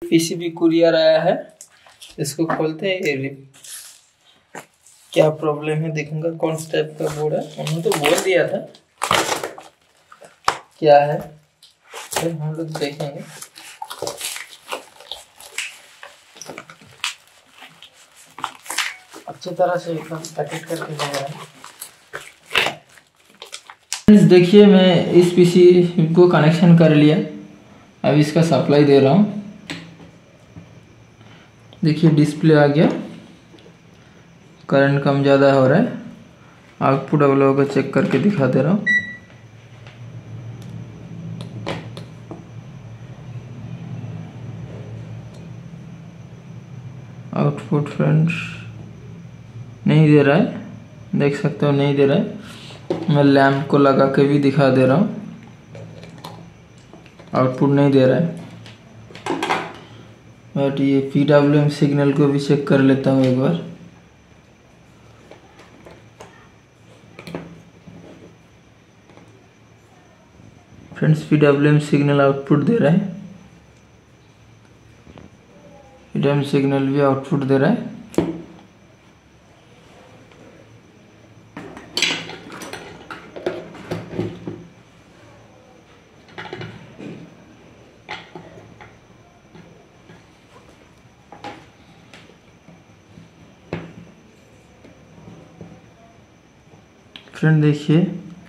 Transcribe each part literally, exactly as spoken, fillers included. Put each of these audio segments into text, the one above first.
PCB courier आया है, इसको खोलते हैं। ये क्या प्रॉब्लम है देखूंगा, कौन सा टाइप का बोर्ड है। उन्होंने तो बोल दिया था क्या है, फिर हम लोग देखेंगे। अच्छी तरह से एकदम पैकेट करके लगा है। देखिए मैं इस पीसी को कनेक्शन कर लिया, अब इसका सप्लाई दे रहा हूँ। देखिए डिस्प्ले आ गया, करंट कम ज़्यादा हो रहा है। आउटपुट अब लोगों को चेक करके दिखा दे रहा हूँ। आउटपुट फ्रेंड्स नहीं दे रहा है, देख सकते हो नहीं दे रहा है। मैं लैंप को लगा के भी दिखा दे रहा हूँ, आउटपुट नहीं दे रहा है। बट ये पीडब्ल्यूएम सिग्नल को भी चेक कर लेता हूँ एक बार। फ्रेंड्स पीडब्ल्यूएम सिग्नल आउटपुट दे रहा है, पीडब्ल्यूएम सिग्नल भी आउटपुट दे रहा है। फ्रेंड देखिए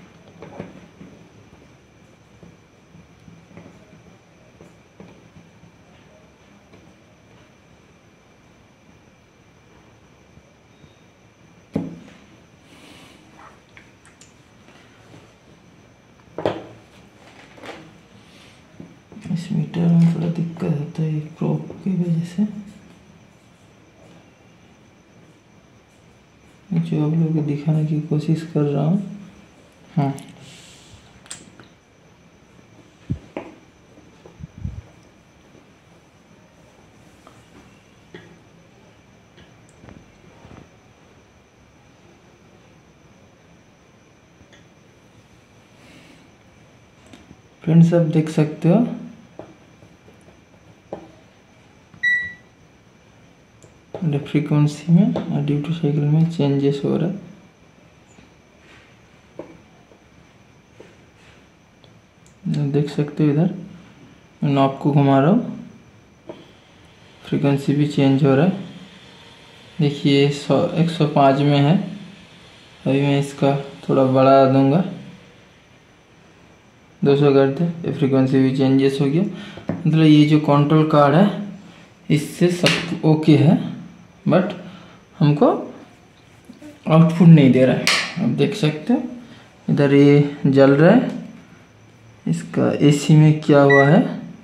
इस मीटर में थोड़ा दिक्कत होता है प्रोब की वजह से, जो आप लोगों को दिखाने की कोशिश कर रहा हूँ। हाँ फ्रेंड्स आप देख सकते हो फ्रीक्वेंसी में और ड्यूटी साइकिल में चेंजेस हो रहा है। देख सकते हो इधर मैं नॉब को घुमा रहा हूँ, फ्रीक्वेंसी भी चेंज हो रहा है। देखिए सौ एक सौ पाँच में है, अभी मैं इसका थोड़ा बढ़ा दूंगा, दो सौ कर दे, ये फ्रीक्वेंसी भी चेंजेस हो गया। मतलब ये जो कंट्रोल कार्ड है इससे सब ओके है, बट हमको आउटपुट नहीं दे रहा है। आप देख सकते हो इधर ये जल रहा है, इसका एसी में क्या हुआ है,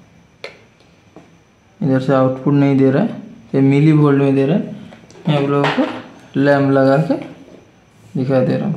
इधर से आउटपुट नहीं दे रहा है, ये मिली वोल्ट में दे रहा है। मैं आप लोगों को लैंप लगा के दिखा दे रहा हूँ।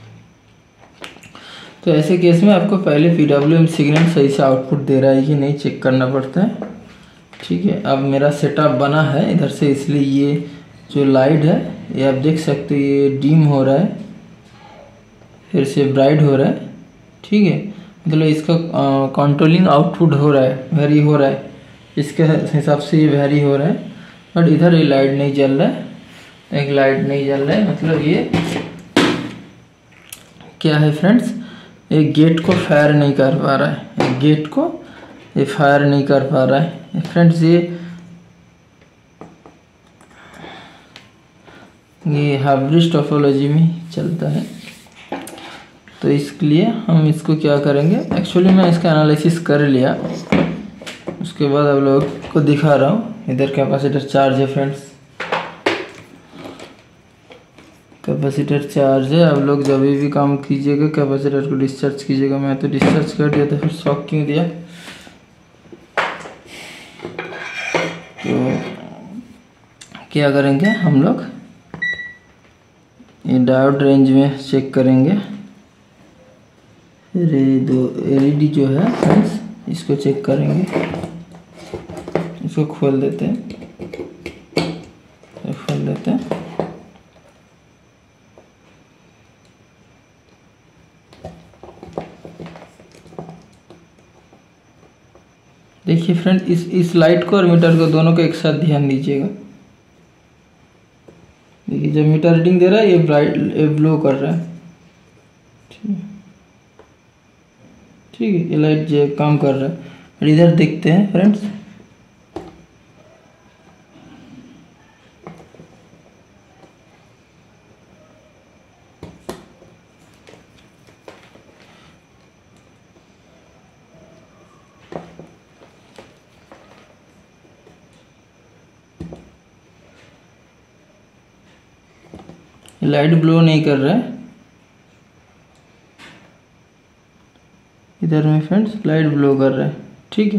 तो ऐसे केस में आपको पहले पीडब्ल्यूएम सिग्नल सही से आउटपुट दे रहा है कि नहीं चेक करना पड़ता है। ठीक है, अब मेरा सेटअप बना है इधर से, इसलिए ये जो लाइट है ये आप देख सकते हो ये डिम हो रहा है, फिर से ब्राइट हो रहा है। ठीक है, मतलब इसका कंट्रोलिंग आउटपुट हो रहा है, वेरी हो रहा है, इसके हिसाब से ये वेरी हो रहा है। बट इधर ये लाइट नहीं जल रहा है, एक लाइट नहीं जल रहा है, मतलब ये क्या है फ्रेंड्स, ये गेट को फायर नहीं कर पा रहा है, एक गेट को ये फायर नहीं कर पा रहा है फ्रेंड्स। ये ये हाइब्रिड टोपोलॉजी में चलता है, तो इसके लिए हम इसको क्या करेंगे, एक्चुअली मैं इसका एनालिसिस कर लिया, उसके बाद आप लोगों को दिखा रहा हूँ। इधर कैपेसिटर चार्ज है फ्रेंड्स, कैपेसिटर चार्ज है। आप लोग जब भी काम कीजिएगा कैपेसिटर को डिस्चार्ज कीजिएगा। मैं तो डिस्चार्ज कर दिया था, फिर शॉक क्यों दिया। तो क्या करेंगे हम लोग, ये डायोड रेंज में चेक करेंगे। फिर ये दो एलईडी जो है फ्रेंड्स इसको चेक करेंगे, इसको खोल देते हैं, खोल देते हैं। देखिए फ्रेंड, इस इस लाइट को और मीटर को दोनों को एक साथ ध्यान दीजिएगा। देखिए जब मीटर रीडिंग दे रहा है ये ब्राइट ये ब्लो कर रहा है। ठीक है, ठीक है, ये लाइट जो काम कर रहा है। और इधर देखते हैं फ्रेंड्स, लाइट ब्लो नहीं कर रहा है। इधर में फ्रेंड्स लाइट ब्लो कर रहा है। ठीक है,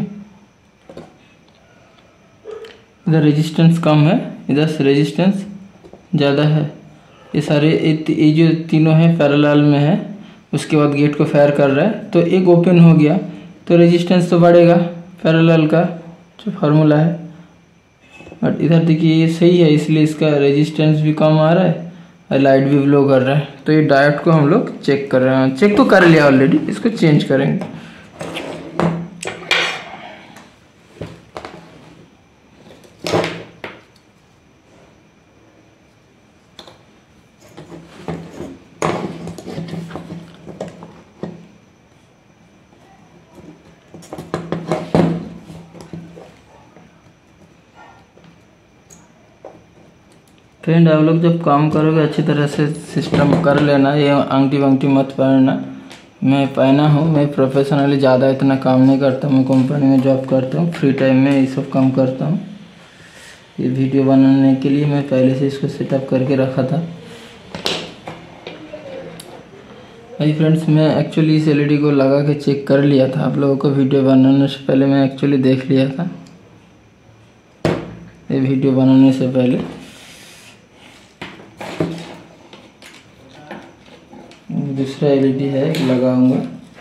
इधर रेजिस्टेंस कम है, इधर से रेजिस्टेंस ज़्यादा है। ये सारे ये जो तीनों हैं पैरेलल में है। उसके बाद गेट को फायर कर रहा है तो एक ओपन हो गया तो रेजिस्टेंस तो बढ़ेगा, पैरेलल का जो फार्मूला है। बट इधर देखिए ये सही है, इसलिए इसका रेजिस्टेंस भी कम आ रहा है और लाइट भी ब्लो कर रहा है। तो ये डायोड को हम लोग चेक कर रहे हैं, चेक तो कर लिया ऑलरेडी, इसको चेंज करेंगे। फ्रेंड आप लोग जब काम करोगे अच्छी तरह से सिस्टम कर लेना, ये अंगठी वंगठी मत पहनना। मैं पहना हूँ, मैं प्रोफेशनली ज़्यादा इतना काम नहीं करता, मैं कंपनी में जॉब करता हूँ, फ्री टाइम में ये सब काम करता हूँ। ये वीडियो बनाने के लिए मैं पहले से इसको सेटअप करके रखा था। भाई फ्रेंड्स, मैं एक्चुअली इस एलईडी को लगा के चेक कर लिया था, आप लोगों को वीडियो बनाने से पहले मैं एक्चुअली देख लिया था, ये वीडियो बनाने से पहले। दूसरा एलईडी है लगाऊंगा।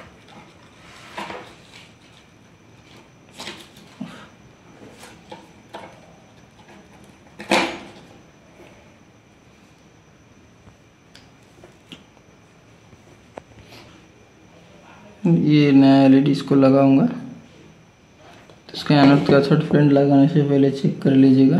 ये नया एलईडी इसको लगाऊंगा तो इसका एनोड कैथोड फ्रेंड लगाने से पहले चेक कर लीजिएगा।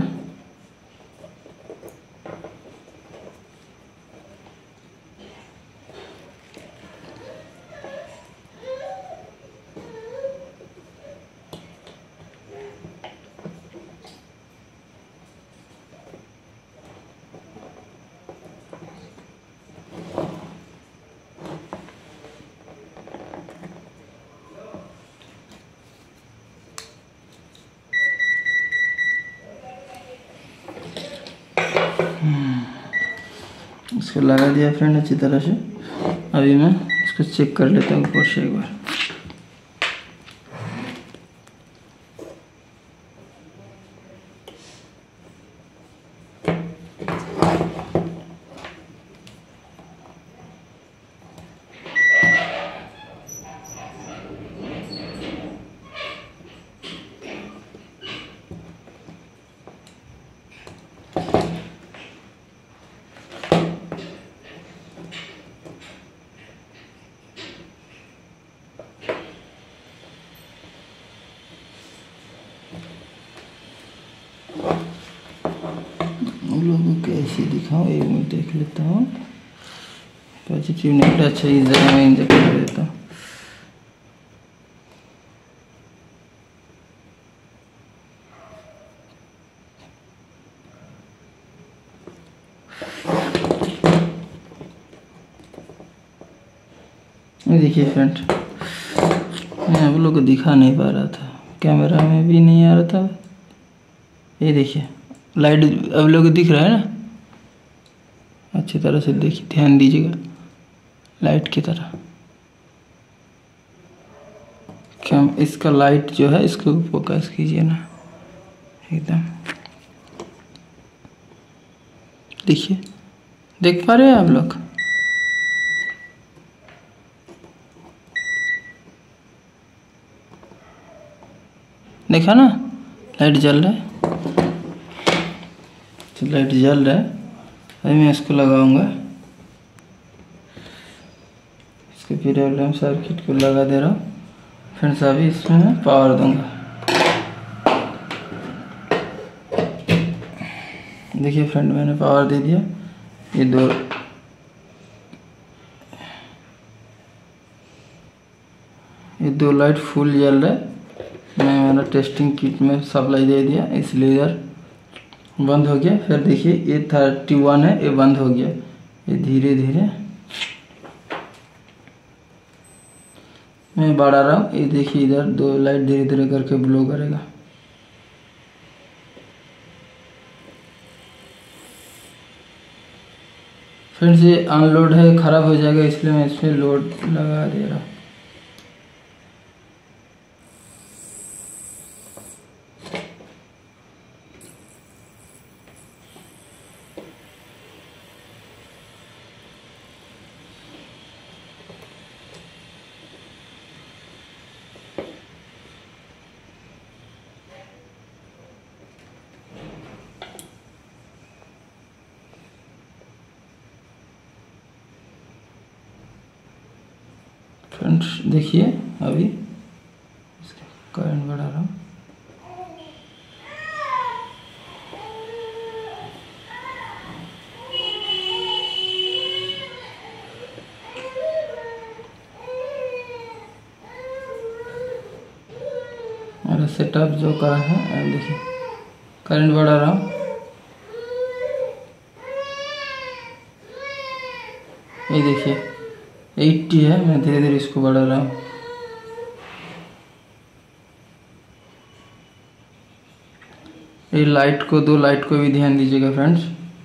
इसको लगा दिया फ्रेंड अच्छी तरह से। अभी मैं इसको चेक कर लेता हूँ ऊपर से एक बार। लोगों को कैसे दिखाऊं, एक मिनट देख लेता हूँ। पॉजिटिव नेगेटिव, अच्छा इधर मैं इंजेक्ट कर देता हूँ। देखिए फ्रेंड, मैं आप लोगों को दिखा नहीं पा रहा था, कैमरा में भी नहीं आ रहा था। ये देखिए लाइट अब लोग दिख रहा है ना, अच्छी तरह से देखिए, ध्यान दीजिएगा लाइट की तरह। क्या इसका लाइट जो है इसको फोकस कीजिए ना एकदम, देखिए, देख पा रहे हैं आप लोग? देखा ना, लाइट जल रहा है, तो लाइट जल रहा है। अभी मैं इसको लगाऊंगा, इसके पीडब्ल्यूएम सर्किट को लगा दे रहा हूँ फ्रेंड्स। अभी इसमें मैं पावर दूंगा। देखिए फ्रेंड, मैंने पावर दे दिया। ये दो ये दो लाइट फुल जल रहा है। मैं मेरा टेस्टिंग किट में सप्लाई दे दिया, इसलिए इधर बंद हो गया। फिर देखिए ये थर्टी वन है, ये बंद हो गया। ये धीरे धीरे मैं बढ़ा रहा हूँ। ये देखिए इधर दो लाइट धीरे धीरे करके ब्लो करेगा। फ्रेंड्स ये अनलोड है, ख़राब हो जाएगा, इसलिए मैं इसमें लोड लगा दे रहा हूँ। फ्रेंड्स देखिए अभी इसका करंट बढ़ा रहा हूँ। मेरा सेटअप जो करा है, देखिए करंट बढ़ा रहा हूँ। ये देखिए अस्सी है, मैं धीरे धीरे इसको बढ़ा रहा हूँ। ये लाइट को, दो लाइट को भी ध्यान दीजिएगा फ्रेंड्स।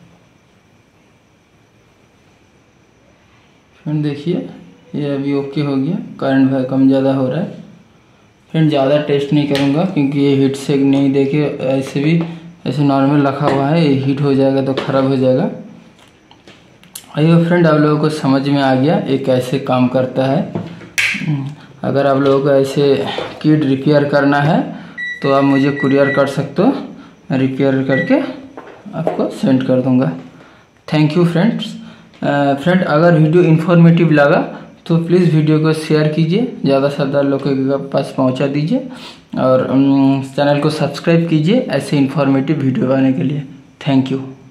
फ्रेंड देखिए ये अभी ओके हो गया। करंट भाई कम ज़्यादा हो रहा है। फ्रेंड ज़्यादा टेस्ट नहीं करूँगा क्योंकि ये हीट से नहीं, देखे ऐसे भी ऐसे नॉर्मल रखा हुआ है, ये हीट हो जाएगा तो ख़राब हो जाएगा। आइए फ्रेंड, आप लोगों को समझ में आ गया ये कैसे काम करता है। अगर आप लोगों को ऐसे किट रिपेयर करना है तो आप मुझे कुरियर कर सकते हो, मैं रिपेयर करके आपको सेंड कर दूंगा। Thank you friends. फ्रेंड अगर वीडियो इन्फॉर्मेटिव लगा तो प्लीज़ वीडियो को शेयर कीजिए, ज़्यादा से ज़्यादा लोगों के पास पहुंचा दीजिए और चैनल को सब्सक्राइब कीजिए ऐसे इन्फॉर्मेटिव वीडियो आने के लिए। Thank you.